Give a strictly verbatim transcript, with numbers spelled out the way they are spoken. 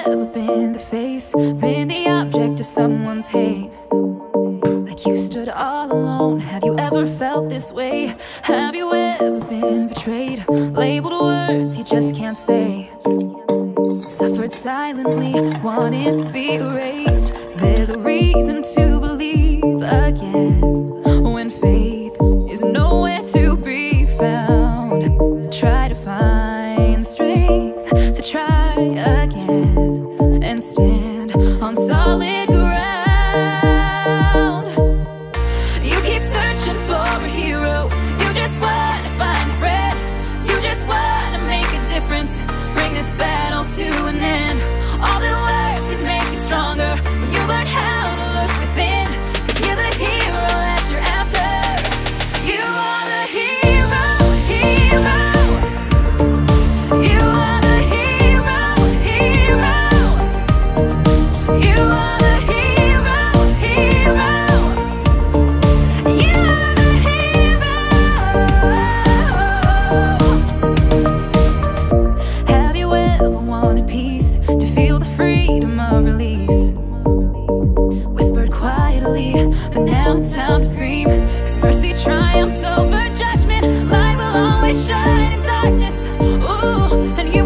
ever been the face, been the object of someone's hate? Like you stood all alone. Have you ever felt this way? Have you ever been betrayed? Labeled words you just can't say. Suffered silently, wanting to be erased. There's a reason to believe again when faith is nowhere to be found. Try to find the strength to try again and stand on solid ground. You keep searching for a hero. You just want to find a friend. You just want to make a difference. Bring this battle to an end. All the words can make you stronger when you learn how to look within. 'Cause you're the hero that you're after. You are the hero, hero. You are the hero, hero. You are the hero, hero. You are the hero. Have you ever wanted peace, to feel the freedom of release? Whispered quietly, but now it's time to scream. 'Cause mercy triumphs over judgment. Light will always shine in darkness. Ooh, and you